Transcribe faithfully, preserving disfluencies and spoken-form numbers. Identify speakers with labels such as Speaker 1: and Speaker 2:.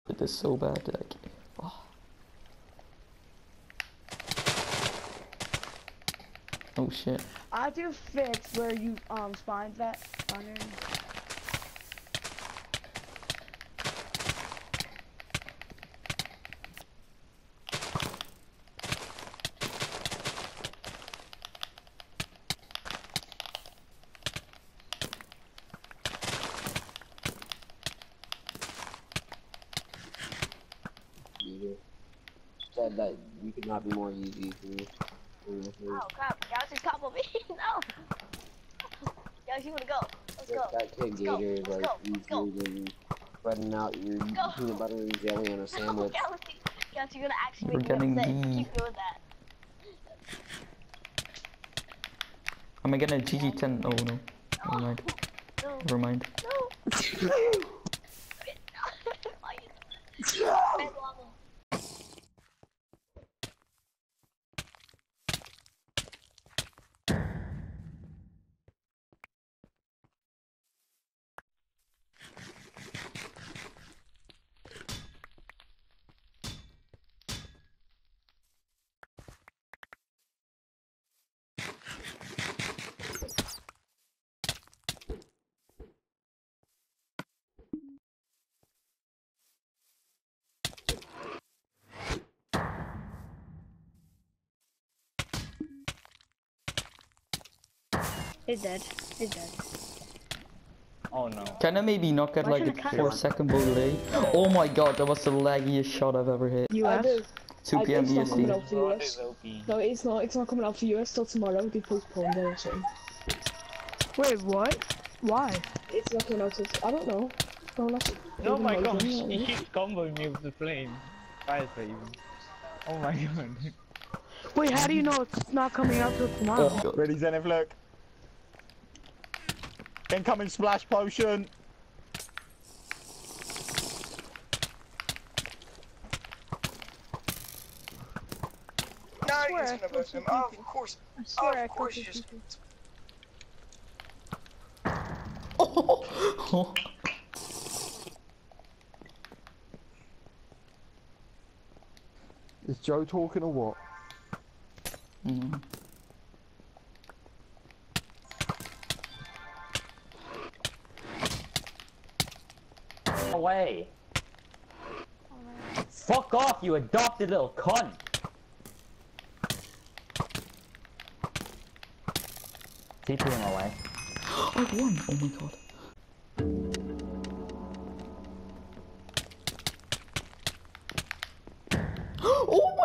Speaker 1: did this so bad, like, oh. Oh shit.
Speaker 2: I do fix where you um spawned that spawner.
Speaker 3: Said that you could not be more easy to me.
Speaker 4: Oh crap, Galaxy's couple me. No! Galaxy, you wanna go? Let's go.
Speaker 3: That kid
Speaker 4: Let's go.
Speaker 3: Gator is
Speaker 4: Let's
Speaker 3: like
Speaker 4: go. Let's go.
Speaker 3: easier than spreading out your
Speaker 4: go.
Speaker 3: peanut butter and jelly on a sandwich.
Speaker 4: No, Galaxy, Galaxy, you're gonna actually
Speaker 1: We're
Speaker 4: make
Speaker 1: getting
Speaker 4: me upset.
Speaker 1: deep.
Speaker 4: Keep doing that.
Speaker 1: Am I getting a G G ten? Oh no. Never mind.
Speaker 4: No.
Speaker 1: Never mind.
Speaker 4: No. Red lava. He's dead. He's dead.
Speaker 5: Oh no.
Speaker 1: Can I maybe not get like a four second delay? Oh my god, that was the laggiest shot I've ever hit.
Speaker 2: U S.
Speaker 1: two P M
Speaker 2: It's not
Speaker 1: E S
Speaker 2: coming
Speaker 1: T.
Speaker 2: out for U S. No, it's not. It's not coming out for U S till tomorrow. They postponed it or something. Wait, what? Why? It's not coming out till. I don't know. No, not
Speaker 5: Oh my
Speaker 2: even
Speaker 5: gosh,
Speaker 2: know.
Speaker 5: he keeps comboing me with the flame. Fire flame. Oh my god.
Speaker 2: Wait, how do you know it's not coming out till tomorrow?
Speaker 1: Oh,
Speaker 6: Ready, Zenith, look. Incoming splash potion.
Speaker 7: No, he's gonna vote him. Oh, of course.
Speaker 2: I swear
Speaker 7: Oh,
Speaker 2: I
Speaker 7: of course you
Speaker 2: killed
Speaker 7: just.
Speaker 2: people.
Speaker 1: oh.
Speaker 6: Is Joe talking or what?
Speaker 1: Mm.
Speaker 5: Away. Fuck off, you adopted little cunt. T P him away.
Speaker 1: I won! Oh my god. Oh